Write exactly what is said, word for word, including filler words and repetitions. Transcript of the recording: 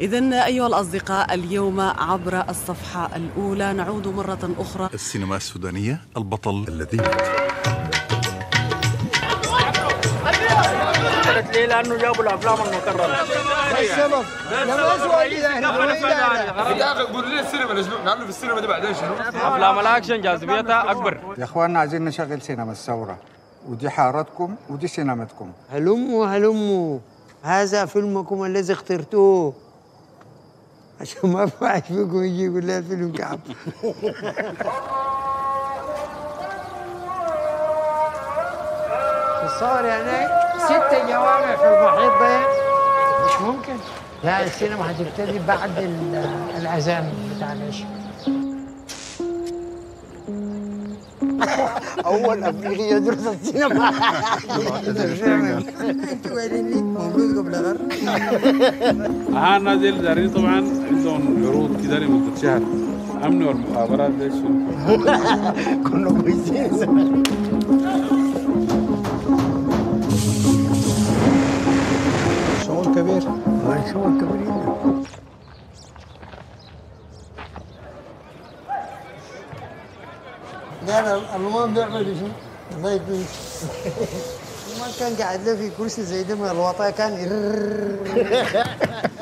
إذن أيها الأصدقاء، اليوم عبر الصفحة الأولى نعود مرة أخرى. السينما السودانية، البطل الذي مات. ليه؟ لأنه جابوا الأفلام المكررة. السبب لما يسوى لي يا أخي قول لي السينما لشنو؟ نعمل في السينما دي بعدين شنو؟ أفلام الأكشن جاذبيتها أكبر. يا إخواننا عايزين نشغل سينما الثورة، ودي حارتكم ودي سينمتكم. هلموا هلموا، هذا فيلمكم الذي اخترتوه، عشان ما ينفعش فيكم يجي يقول لها فيلم كعب. الصور يعني ست جوامع في المحيط ده مش ممكن. لا، السينما هتبتدي بعد الأذان بتاع العشاء. أول أفريقي يدرس السينما. أنتوا قايلين لي موجود قبل غر. ها نازل دارين طبعا عندهم عروض كده لمدة شهر. أمن والمخابرات ده شنو؟ كنا كويسين زمان. شغل كبير. شغل كبير. لا المهم بيعمل شنو؟ الله يكون ما كان قاعد له في كرسي زي ده من الوطاء كان